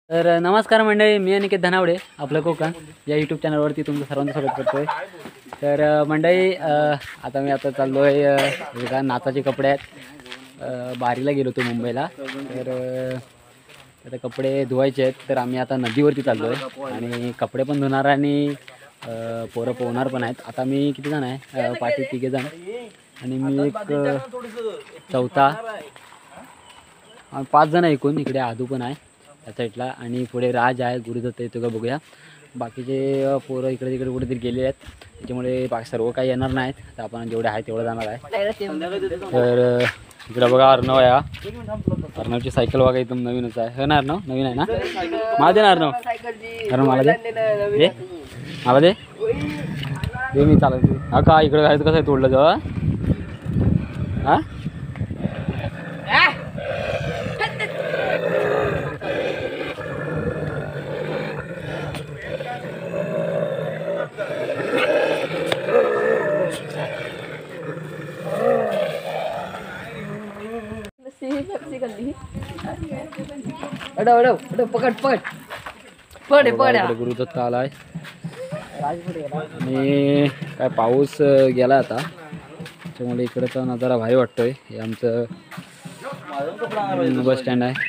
तर नमस्कार मंडळी, मी अनिकेत धनावडे आपलं कोकण या यूट्यूब चॅनलवरती तुमचं सर्वांचं स्वागत करतो आहे। तर मंडळी आता चाललो आहे नाचाचे कपडे आहेत। बारीला गेलो होतो मुंबईला, तर आता कपडे धुवायचे आहेत। तर आम्ही आता नदीवरती चाललो आहे आणि कपडे पण धुणार आणि पोरं पोहणार पण आहेत। आता मी किती जण आहे, पाठी 3 जण आणि मी एक चौथा, 5 जण एकूण। इकडे आदू पण आहे त्या साईडला आणि पुढे राज आहे, गुरुदत्त येतो का बघूया। बाकीचे पोरं इकडे तिकडे कुठेतरी गेले आहेत, त्याच्यामुळे बाकी सर्व काही येणार नाहीत। तर आपण जेवढे आहे तेवढं जाणार आहे। तर इकडे बघा अर्णव आहे, अर्णवची सायकल बघा एकदम नवीनच आहे। हो ना अर्णव, नवीन आहे ना? मला दे ना अर्णव, अर्णव मला दे, मला दे मी चालत। हा का इकडे जायचं, कसं आहे तोडलं जवळ? हां गुरुदत्त आलाय आणि काय पाऊस गेला आता, त्याच्यामुळे इकडचा नजारा भारी वाटतोय। हे आमचं बस स्टँड आहे,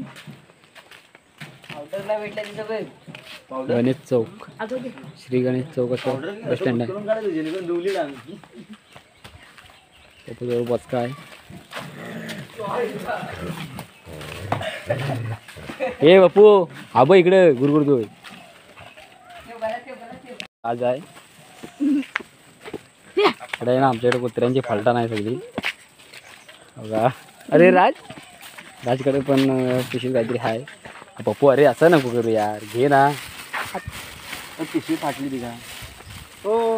गणेश चौक, श्री गणेश चौक असं बस स्टँड आहे। बसका आहे, हे बापू आब इकडे गुरगुरतोय। आज आहे इकडे ना आमच्याकडे कुत्र्यांची फालटा नाही सगळी बघा। अरे राजकडे पण पिशवी काहीतरी आहे। पप्पू अरे असं नको करू यार, घे ना। पिशवी फाटली ती का? हो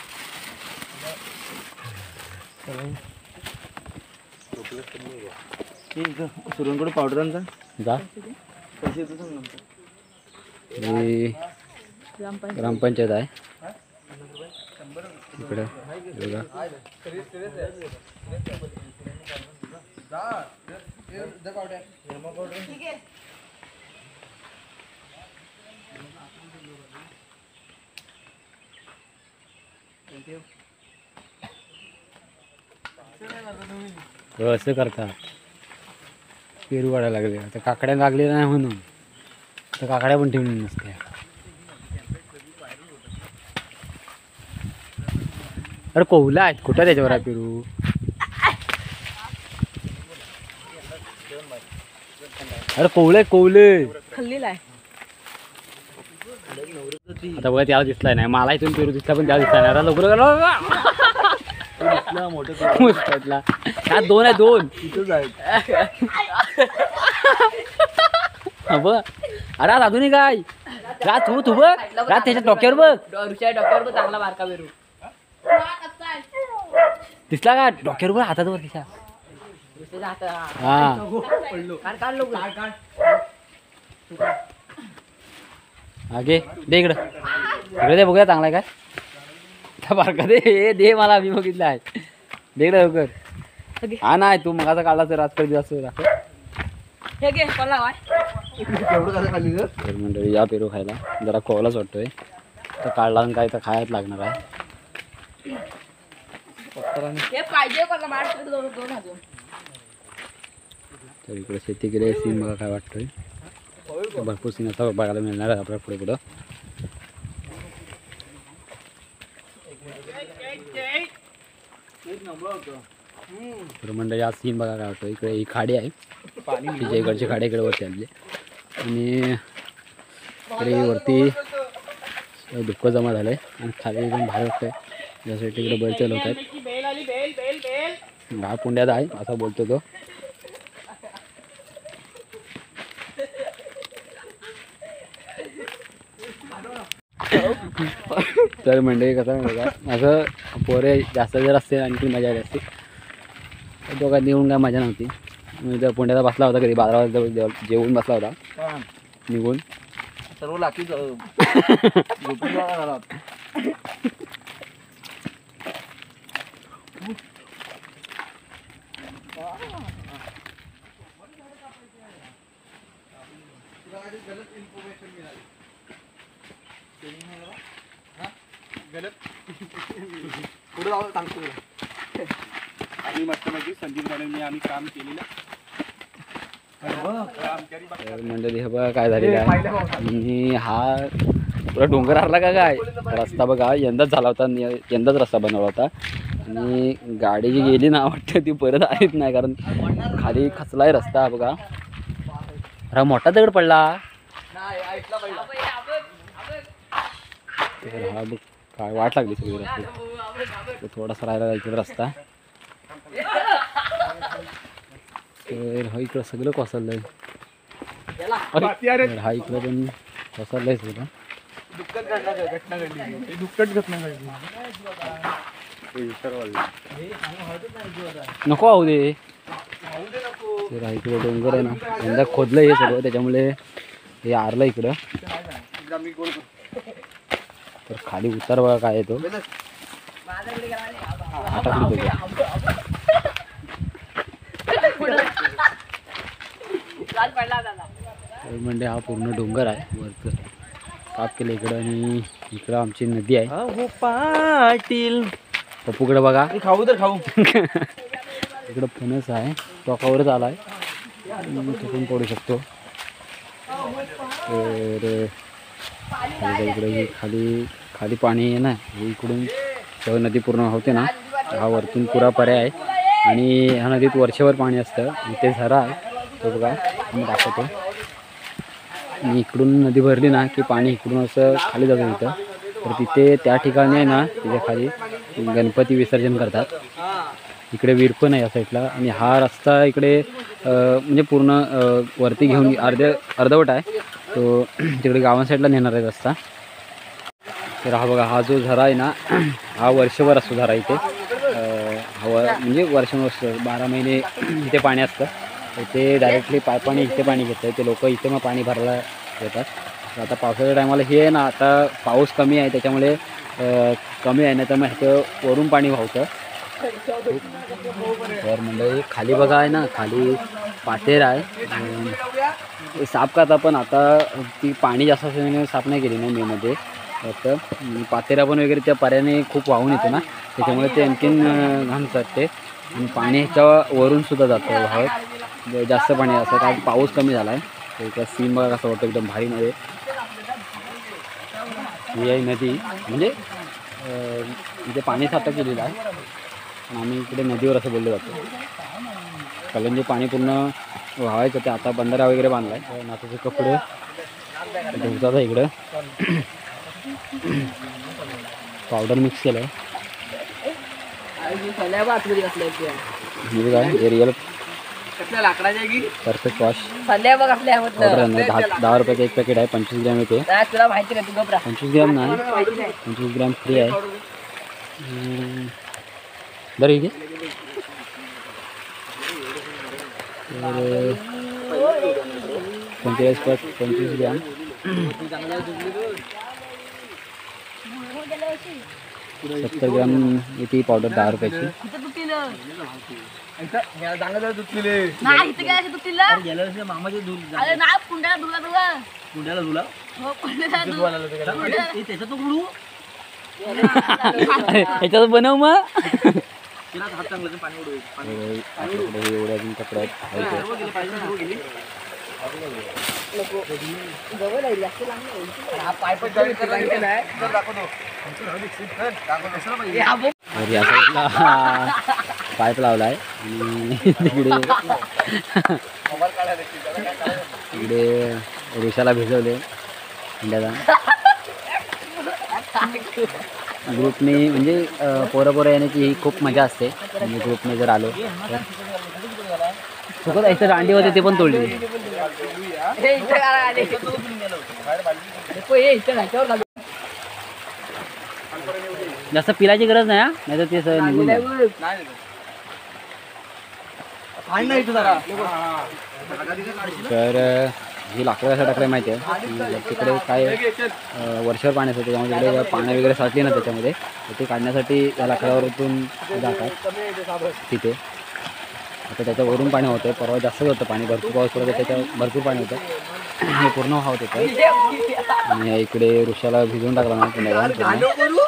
सुरणकडे पावडरांचा जा ग्रामपंचायत आहे इकडे बघा। असं करता, पेरू काढायला लागले आता, काकड्या लागलेल्या नाही म्हणून तर काकड्या पण ठेवून नसते। अरे कोवला आहेत कुठं त्याच्यावर आहे पेरू? अरे कोवले खाल्लेला आहे आता बघा। त्याला दिसलाय नाही, मला इथून पेरू दिसला पण त्याला दिसला नाही। लवकर मोठला त्यात 2 आहे, 2 इथंच आहेत। अरे अजूनही काय रात तू बघ, रात त्याच्या डोक्यावर बघ, डोक्यावर बघ चांगला बारका पेरू दिसला का? डोक्यावर बघ, हातात वर तिच्या। हा घे, दे इकडं, इकडे दे बघूया चांगला आहे काय बारका। दे मला, मी बघितलं आहे, दे इकडे लवकर। हा नाही तू मगाचा काढला तर राजकडे जास्त मंडळी या पेरू खायला जरा कोवलाच वाटतोय, तर काढला काय तर खायच लागणार आहे। तर इकडे शेती केली सीन बघा काय वाटतोय, भरपूर सीन आता बघायला मिळणार आहे आपल्या पुढे पुढं। तर मंडळी आज सीन बघा काय वाटतं। इकडे ही खाडी आहे, तिच्या इकडची खाडी इकडे वरती आणली आणि इकडे वरती धुक्क जमा झालंय आणि खाली एकदम भारी वाटतंय। यासाठी इकडे बैल चालवत आहेत, 10 पुंड्यात आहे असं बोलतो तो। तर मंडळी कसं बघा, असं पोरे जास्त जर असते आणखी मजा आली असते। दोघांनी येऊन काय मजा नव्हती। मी तर पुण्याला बसला होता, कधी 12 वाजता जेवून बसला होता निघून सर्व लाकी पुढे जाऊ सांगतो आम्ही मस्तपैकी संदीप गाड्यांनी आम्ही काम केलेलं. मंडळी हे बघा काय झालेलं आहे. आणि हा पुरा डोंगर हरला का काय. रस्ता बघा यंदाच झाला होता, यंदाच रस्ता बनवला होता. आणि गाडी जी गेली ना वाटतं ती परत आलीच नाही, कारण खाली खचलाय रस्ता बघा. अरे मोठा दगड पडला. हा बघ काय वाट लागली सगळी रस्ते. थोडासा राहिला इकडे रस्ता. तर हा इकडं सगळं कोसळलंय. हा इकडं पण कोसळलंय सगळं. नको आऊ दे. तर हा इकडे डोंगर आहे ना, यंदा खोदलं हे सगळं, त्याच्यामुळे हे आरलं इकडं. तर खाली उतार बघा काय येतो. म्हणजे हा पूर्ण डोंगर आहे वरचं काप केलं इकडं. आणि इकडं आमची नदी आहे. पाटील पप्पूकडे बघा खाऊ तर खाऊ. इकडं फणस आहे, टोकावरच आलाय, तिथून पडू शकतो. तर इकडे ही खाली खाली पाणी आहे ना, हे इकडून जेव्हा नदी पूर्ण होते ना, हा वरतून पुरा पर्याय आहे. आणि ह्या नदीत वर्षभर पाणी असतं. इथे झरा आहे तो बघा, मी दाखवतो. आणि इकडून नदी भरली ना की पाणी इकडून असं खाली जातं तिथं. तर तिथे त्या ठिकाणी आहे ना, तिथे खाली गणपती विसर्जन करतात. इकडे विहीर पण आहे या साईडला. आणि हा रस्ता इकडे म्हणजे पूर्ण वरती घेऊन अर्धवट आहे तो. तिकडे गावा साईडला नेणार आहे रस्ता. तर हा बघा हा जो झरा आहे ना, हा वर्षभर असतो झरा इथे. म्हणजे वर्ष 12 महिने इथे पाणी असतं. इथे डायरेक्टली पाणी इथे पाणी घेतं ते लोक. इथे मग पाणी भरायला येतात. तर आता पावसाच्या टायमाला हे आहे ना, आता पाऊस कमी आहे त्याच्यामुळे कमी आहे ना, तर मग ह्याचं वरून पाणी वाहतं. तर म्हणजे खाली बघा आहे ना, खाली पातेर आहे. साफ करता पण आता ती पाणी जास्त असल्याने साफ नाही केली ना मेमध्ये. तर पातेरा पण वगैरे त्या पाऱ्याने खूप वाहून येतो ना, त्याच्यामुळे ते आणखीन घाण करते. आणि पाणी ह्याच्या वरून सुद्धा जातं वाहत. जास्त पाणी असं काय पाऊस कमी झाला आहे. त्याचा सीन बघा कसं वाटतं एकदम भारीमध्ये. ही आहे नदी, म्हणजे इथे पाणी साठा केलेलं आहे. पण आम्ही इकडे नदीवर असं बोललं जातो. कारण जे पाणी पूर्ण व्हावायचं ते आता बंधारा वगैरे बांधला आहे. नाताचे कपडे धुतात इकडं. पावडर मिक्स केलं आहे. काय रिअल परफेक्ट वॉश पावडर आहे ना. 10 रुपयाचं एक पॅकेट आहे. 25 ग्रॅम येते. 25 ग्रॅम नाही, 25 ग्रॅम फ्री आहे. बरं ठीक आहे. तर 25 ग्रॅम 70 ग्रॅम येते पावडर 10 रुपयाची. ह्याच्यात बनव मग. एवढ्या अजून कपडे या साईडला पाईप लावलाय. आणि तिकडे ऋषाला भिजवले इंडियाला ग्रुपने. म्हणजे पोरं येण्याची ही खूप मजा असते. म्हणजे ग्रुपने जर आलो तर फक्त इथं दांडी होते ते पण तोडली. जास्त पिलाची गरज नाही, नाही तर ते निघून तर ही लाकडं कसं टाकलं माहिती आहे. तिकडे काय वर्षभर पाणी असतं, त्याच्यामुळे तिकडे पाणी वगैरे साठली ना त्याच्यामध्ये, ते काढण्यासाठी या लाकडावरून जातात तिथे. आता त्याच्यावरून पाणी होतं. परवा जास्त होतं पाणी, भरपूर पाऊस पडतो त्याच्यावर भरपूर पाणी होतं. हे पूर्ण वाहत होतं आणि इकडे वृक्षाला भिजवून टाकला ना पूर्ण.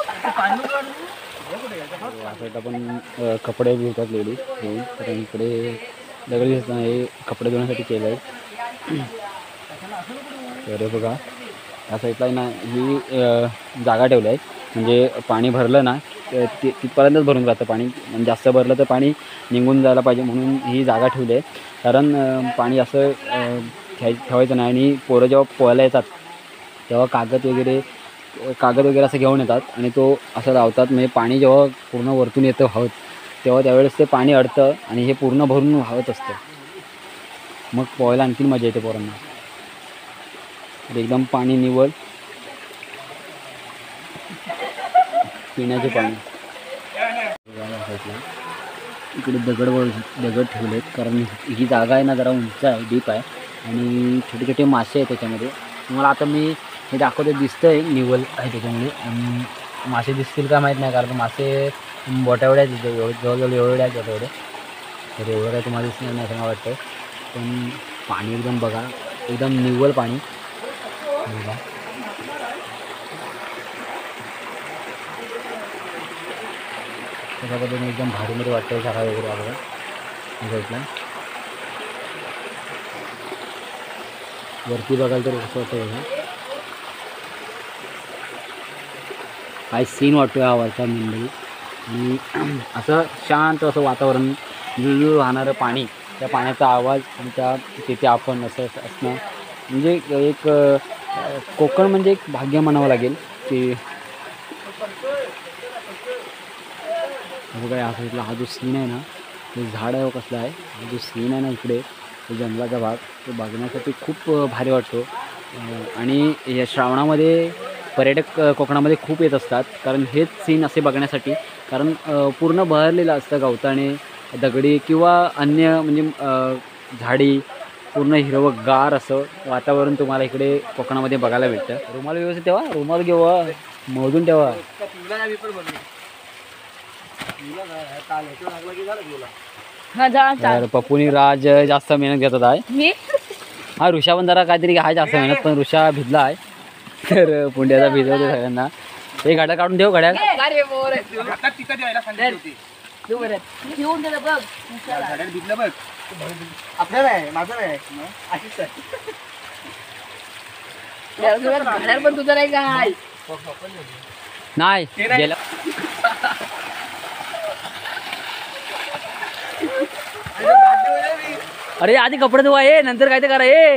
साईडला पण कपडे भिजतात लेडीज घेऊन. तर इकडे दगड दिसत हे कपडे धुण्यासाठी केलं आहे. तर बघा या साईडला ना ही जागा ठेवली आहे, म्हणजे पाणी भरलं ना तिथपर्यंतच भरून जातं पाणी. म्हणजे जास्त भरलं तर पाणी निघून जायला पाहिजे म्हणून ही जागा ठेवली आहे. कारण पाणी असं ठेवायचं नाही. आणि पोरं जेव्हा पोहायला येतात तेव्हा कागद वगैरे असं घेऊन येतात आणि तो असं लावतात. म्हणजे पाणी जेव्हा पूर्ण वरतून येतं वाहत तेव्हा त्यावेळेस ते पाणी अडतं आणि हे पूर्ण भरून वाहत असतं. मग पोहायला आणखीन मजा येते पोरांना. एकदम पाणी निवळ पिण्याचे पाणी. इकडे दगड ठेवलेत कारण ही जागा आहे ना जरा उंच आहे, डीप आहे आणि छोटे छोटे मासे आहेत त्याच्यामध्ये. तुम्हाला आता मी हे दाखवते दिसतंय निवल आहे त्याच्यामध्ये. आणि मासे दिसतील का माहीत नाही कारण मासे बोटावड्या जवळजवळ एवढ्या आहेत तेवढे. तर एवढं काय तुम्हाला दिसणार नाही असं मला वाटतं. पण पाणी एकदम बघा एकदम निव्वळ पाणी बघा. त्याच्या पद्धतीने एकदम भारीमध्ये वाटतं जागा वगैरे बघा साईडला. वरती बघायला तर कसं वाटतं बघा. काय सीन वाटतो या वरचा मुंबई. आणि असं शांत असं वातावरण, जुळजुळ वाहणारं पाणी, त्या पाण्याचा आवाज आणि तिथे आपण असं असणं म्हणजे एक कोकण म्हणजे एक भाग्य म्हणावं लागेल की बघा. या साईडला हा जो सीन आहे ना ते झाड आहे कसला आहे. हा जो सीन आहे ना इकडे जंगलाचा भाग तो बघण्यासाठी खूप भारी वाटतो. आणि या श्रावणामध्ये पर्यटक कोकणामध्ये खूप येत असतात कारण हेच सीन असे बघण्यासाठी. कारण पूर्ण बहरलेलं असतं गवताने, दगडी किंवा अन्य म्हणजे झाडी, पूर्ण हिरवंगार असं वातावरण तुम्हाला इकडे कोकणामध्ये बघायला भेटतं. रुमाल व्यवस्थित ठेवा, रुमाल घेवा, मोजून ठेवा. तर पप्पूनी राज जास्त मेहनत घेतात आहे. हा ऋषा पण जरा काहीतरी आहे जास्त मेहनत, पण ऋषा भिजला आहे तर पुंड्याचा भिजवतो सगळ्यांना. हे घड्या काढून ठेव घड्या. नाही गेलं. अरे आधी कपडे धुवा ये नंतर काय ते करा ये.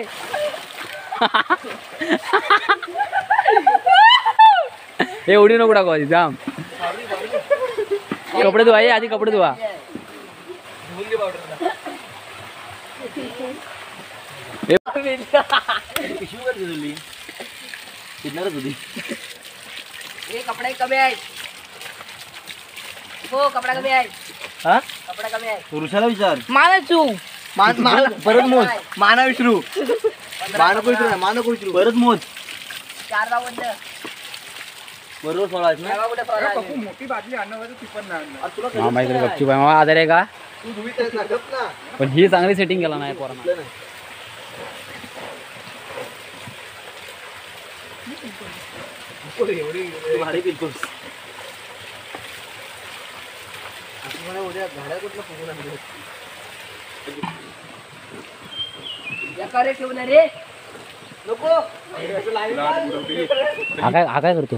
एवढी नको टाकू आधी जाम. कपडे धुवा ये आधी कपडे धुवा. कपडे कमी आहेत. हो कपडा कमी आहे. हा कपडा कमी आहे. पुरुषाला विचार. मानाचू परत मोज. माना विसरू. मानको विसरू परत मोज. 4 राऊंड बरोबर सोळा मोठी बाटली मामा इकडे गपचूप आहे. मामा आधार आहे का? ना. पण ही चांगली सेटिंग केला नाही पोरांना. भारी बिलकुल. रे नको. हा काय करतो?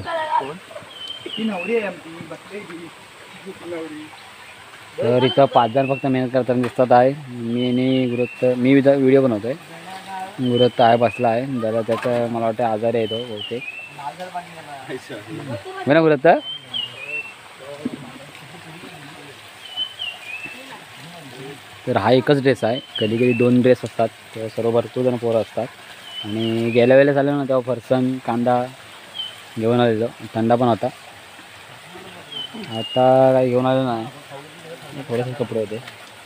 तर इथं 5 जण फक्त मेहनत करताना दिसतात आहे. मी व्हिडिओ बनवतोय. गुरुत्त आहे बसला आहे जरा त्याचं मला वाटतं आजारी आहे तो बहुतेक. ना गुरुत्त तर हा एकच ड्रेस आहे. कधी कधी 2 ड्रेस असतात. तेव्हा सर्व भरपूर जण पोरं असतात. आणि गेल्या वेळेला झालं ना तेव्हा फरसन कांदा घेऊन आलेलो, थंडा पण होता. आता काही घेऊन आलो नाही, थोडेसे कपडे होते.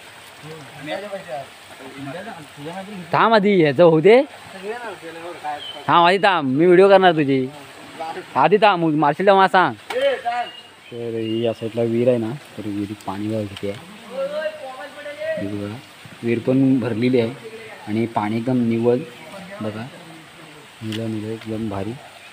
थांब आधी ह्याचं होऊ दे. थांब आधी थांब, मी व्हिडिओ करणार तुझी. आधी थांब मार्शलला मला सांग. तर ही या साईडला विहीर आहे ना, तर विहिरीत पाणी बघा किती आहे. विहीर पण भरलेली आहे आणि पाणी एकदम निवळ बघा. निलं निलं एकदम भारी.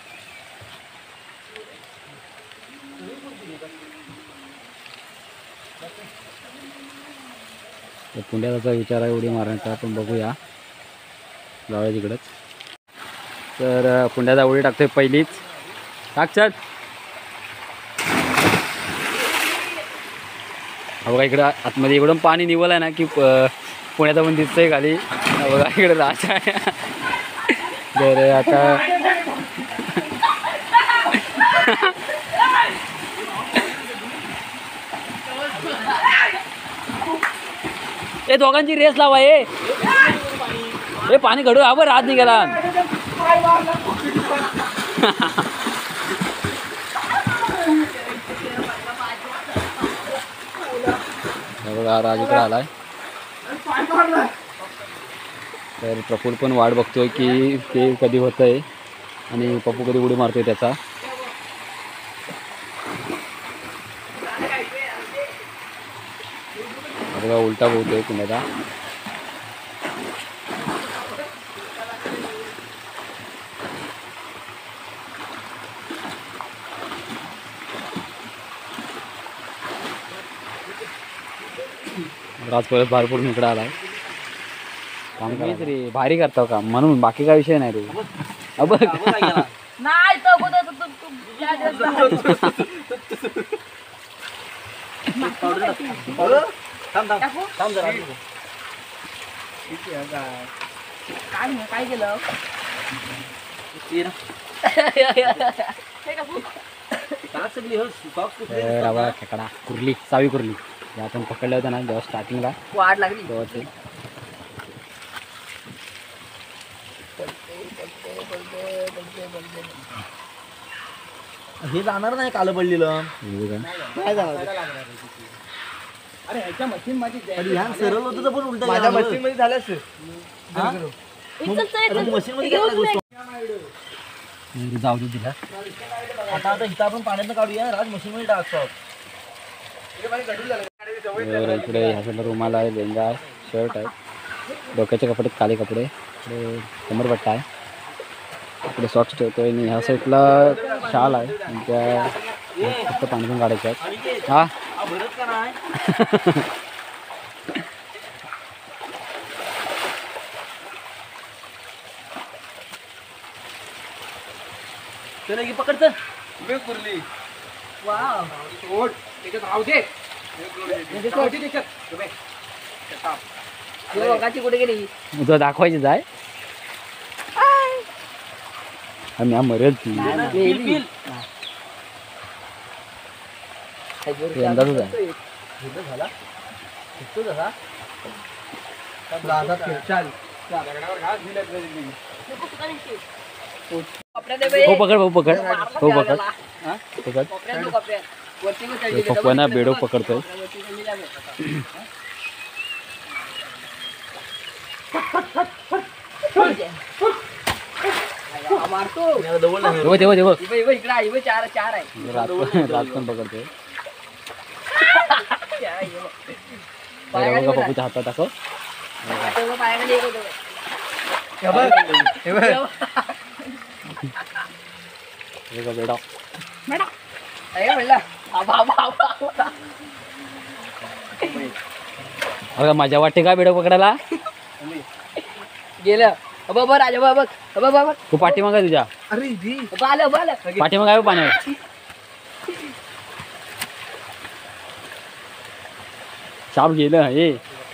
तर पुण्याचा विचार आहे उडी मारण्याचा, आपण बघूया जाऊया तिकडंच. तर पुण्याचा उडी टाकतोय पहिलीच. टाक चल. बघा इकडं आतमध्ये इकडून पाणी निवल आहे ना की पुण्याचा पण दिसतंय खाली. बघा इकडे राज आहे. तर आता ए दोघांची रेस लावा. ए पाणी घडू हा बरं, रात निघाला. बघा राज इकडे आलाय. तर प्रफुल पण वाट बघतोय की ते कधी होतंय आणि पप्पू कधी उडी मारतोय त्याचा. बघा उलटा बोलतोय पुण्याचा. राज परत बाहेर पडून इकडे आलाय. काम करायचं रे, भारी करताव काम म्हणून, बाकी काय विषय नाही रे. बघ नाही तर अगोदर काय केलं रवा खेकडा कुर्ली, सावी कुर्ली हे आपण पकडलं होतं ना जेव्हा स्टार्टिंगला वाढ लागली. तेव्हा ते. हे जाणार नाही काल पडलेलं. काय झालं? अरे ह्याच्या मशीन मध्ये सरळ होतं तर पण उलट माझ्या मशीन मध्ये झालं असेल. मशीन मध्ये जाऊ दे तिला. आता इथं आपण पाण्यात काढूया. राज मशीन मध्ये टाकतो. इकडे ह्या साईडला रुमाल आहे, लेंगा आहे, शर्ट आहे, डोक्याचे कपडे काळे कपडे, इकडे कमरपट्टा आहे, इकडे सॉक्स ठेवतोय आणि ह्या साईडला शाल आहे. आणि त्या फक्त पाणी पण काढायचं आहे. हा भरत का नाही चला की पकडतं कुर्ली. वाव त्याच्यात राहू दे. बघाची कुठे गेली? तुला दाखवायचीच आहे. आम्ही मरेल ती अंदाजच आहे. हो पकड भाऊ पकड. हो पकड पकड. पप्पाना बेडो पकडतोय. मारतो देव देव इकडे चार चार आहे. रात पण पकडतोय. बघा पप्पूच्या हातात दाखव. बेडा अगं मजा वाटते का बेडो पकडायला. गेलं बाबा राजा बाबा बाबा तू पाठीमाग आहे तुझ्या. आलं बालं पाठीमाग आहे पाण्यावर. साप गेलं हे.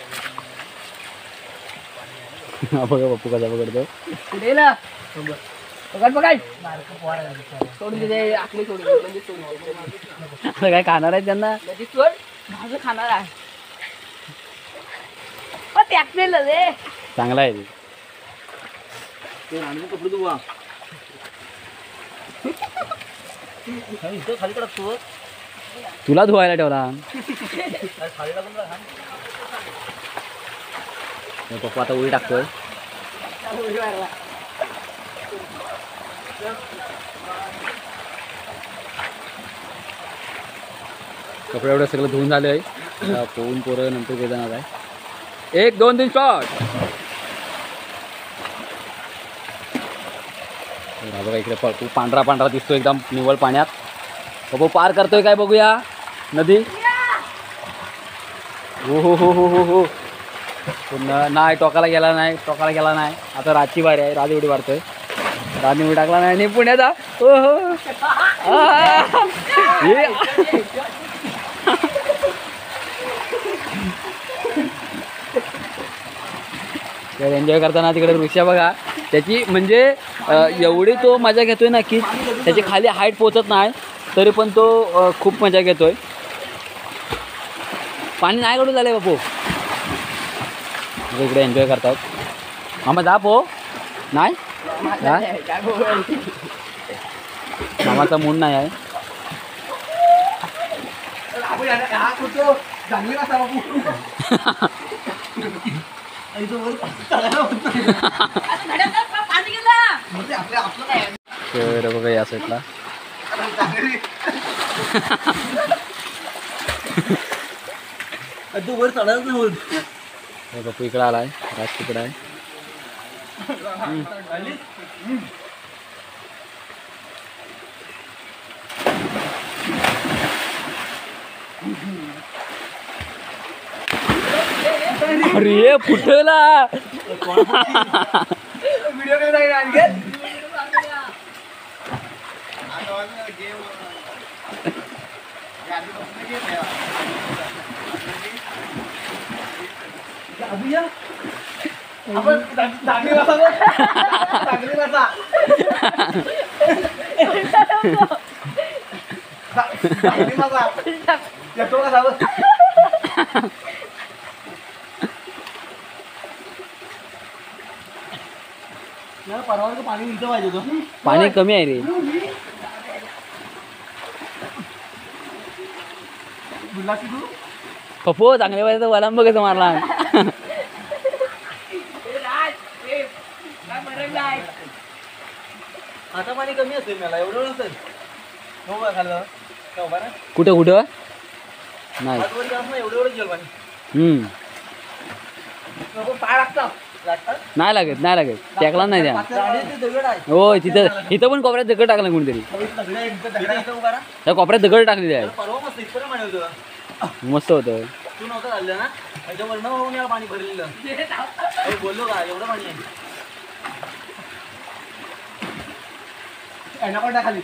बघा पप्पू कसा पकडतो. गेलं पकड पकड सोडून दे. आखली सोडून म्हणजे सोडून काय खाणार आहे त्यांना. सोड माझं खाणार आहे. त्याकलेलं रे चांगला आहे कपडे धुवा. खाली कडकतो. तुला धुवायला ठेवला. पप्पा आता उडी टाकतोय. कपडे एवढं सगळं धुवून झालं आहे. पोहून पोरं नंतर ते जाणार आहे. 1 2 3 शॉट. हा बघा इकडे पांढरा पांढरा दिसतो एकदम निव्वळ पाण्यात. बाबू पार करतोय काय बघूया नदी. हो हो हो हो हो हो नाही टोकाला गेला नाही आता रातची बारी आहे. राज उडी मारतोय. राजने उडी टाकला नाही आणि पुण्याचा हो हो एन्जॉय करताना तिकडे दृश्य बघा त्याची. म्हणजे एवढी तो मजा घेतोय ना की त्याची खाली हाईट पोचत नाही तरी पण तो खूप मजा घेतोय. पाणी नाही कडून झालंय बापू. इकडे एन्जॉय करतात. मामा जा पो नाही मामाचा मूड नाही आहे. तर बघा या साईडला तू वर चढायच नाही होत. बापू इकडे आलाय. राज तिकडे आहे. अरे फुटला व्हिडिओ परवानचं पाणी इथं पाहिजे होतं. पाणी कमी आहे रे. पप्पू चांगल्या पाहिजे तर वलाम बघायचं मारला. आता पाणी कमी असेल मला एवढं नसेल. हो बघा खाल्लं कुठं कुठं नाही. एवढं जेल पाणी पाय लागतात. नाही लागत टेकला नाही त्या. हो तिथं इथं पण कोपऱ्यात दगड टाकला कोणीतरी. त्या कोपऱ्यात दगड टाकलेली आहे. मस्त होतं. तू नव्हतं झालं ना त्याच्यावर न होऊन या पाणी भरलेलं. बोललो का एवढं पाणी आहे. खाली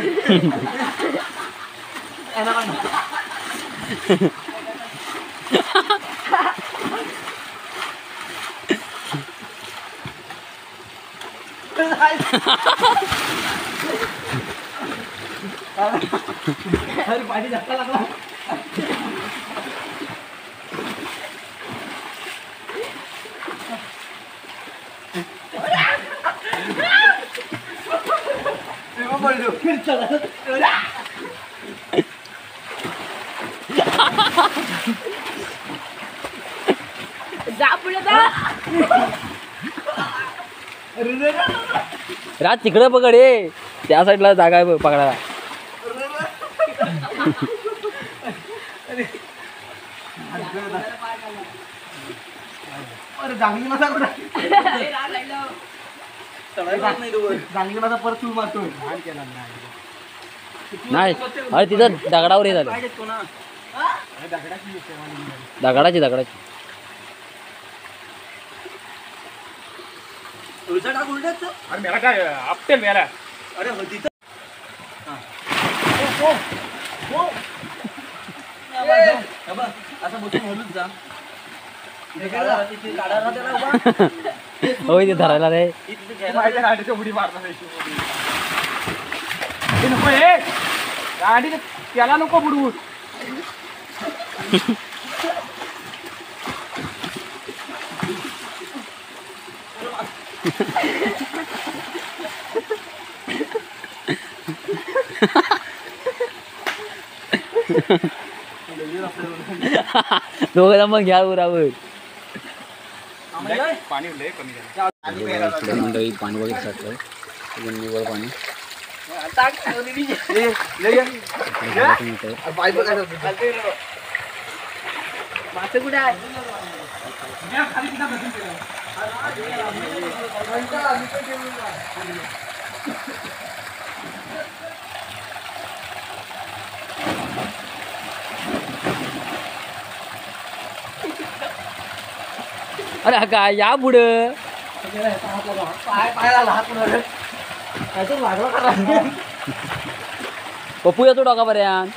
अरे पाणी धक्का लागला. जा पुढे जा. राज तिकडे पकड ये. त्या साईडला जागा आहे पकडायला. चांगली मजा चांगली मजा परत सुरू मारतोय. नाही अरे तिथं दगडावर हे झालं. दगडाची अरे मेला काय आपटेल मेला. अरे हो तिथं असं बसून बोलूच जा. होय ते धरायला रे. गाडीच्या उडी मारणार नको हे गाडी त्याला नको बुडवू. दोघं मग घ्या उरावर. पाणी लय कमी झालं. मंडळी पाणी वगैरे साठलं. निव्वळ पाणी. मासे कुठे आहे. अरे काय या पुढं पप्पू येतो डोकापर्यंत.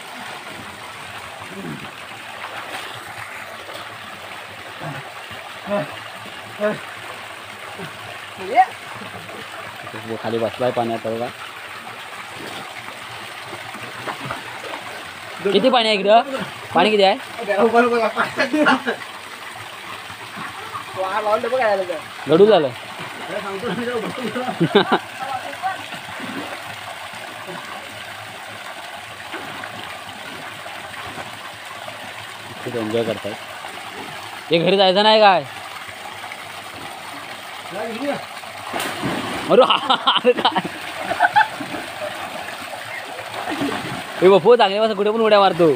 खाली बसलाय पाण्यात बघा. किती पाणी आहे इकडं? पाणी किती आहे? गडू झालं. खूप एन्जॉय करताय. हे घरी जायचं नाही काय? अरे काय हे बघू चांगले वाजता कुठे पण उड्या मारतो.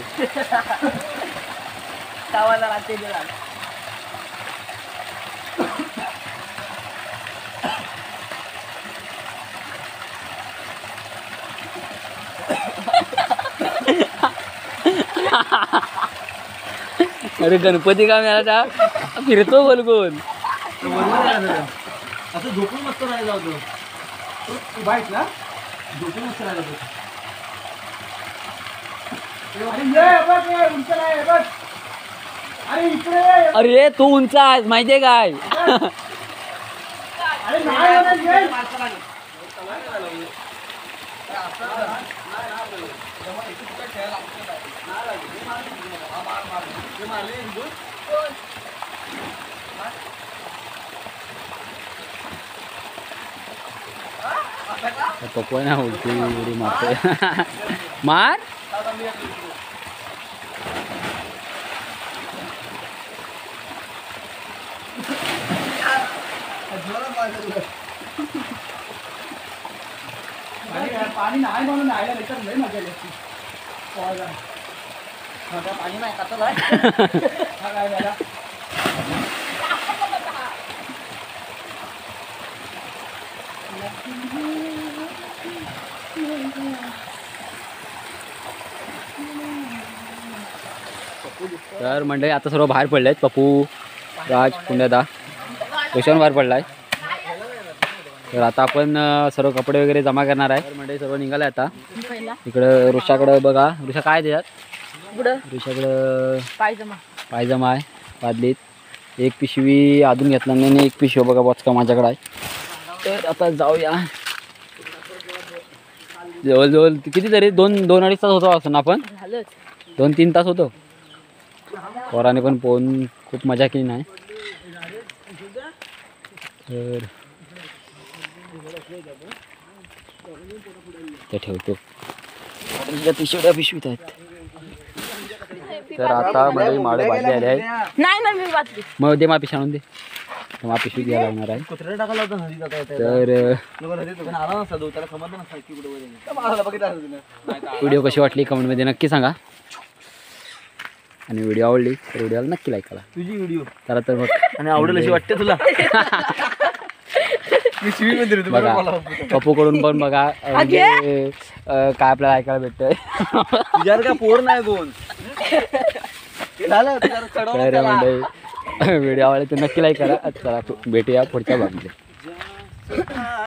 अरे गणपती का मिळाला फिरतो गोल गोल. असं झोपून मस्त राहिला होतो. उभा आहेस ना? झोपून मस्त राहिला होतो. अरे तू उंच आहेस माहितीये काय? पप्पू ना उलटी उडी मारते. मार. पाणी नाही म्हणून नाही लई मजा येते. पाणी नाही तर मंडळी आता सर्व बाहेर पडले आहेत. पप्पू, राज, पुण्यादा रोशन बाहेर पडलाय. तर आता आपण सर्व कपडे वगैरे जमा करणार आहे. तर मंडळी सर्व निघाले आता. इकडं ऋषाकडं बघा. ऋषा काय त्याच्यात? ऋषाकडं पायजमा आहे बादलीत. एक पिशवी अजून घेतला नाही. एक पिशवी बघा बॉचका माझ्याकडे आहे. तर आता जाऊया. जवळजवळ किती तरी 2-2-2.5 तास होतो असं ना आपण. 2-3 तास होतो. पोराने पण पोहून खूप मजा केली नाही. तर ते ठेवतो. पिशवीत आहेत. तर आता म्हणजे माळे बादली आले आहेत. मग दे मा पिशवी आणून दे. मा पिशवी घ्यायला लागणार आहे. तर व्हिडिओ कशी वाटली कमेंटमध्ये नक्की सांगा. आणि व्हिडिओ आवडली तर व्हिडिओला नक्की लाईक करा. तुझी व्हिडिओ चला तर मग. आणि आवडेल अशी वाटते तुला? बघा पप्पूकडून पण बघा म्हणजे काय आपल्याला ऐकायला भेटतंय. तुझ्यावर का पोर नाही कोण. तर म्हणजे व्हिडिओ आवडले तर नक्की लाईक करा. चला भेटूया पुढच्या भागामध्ये.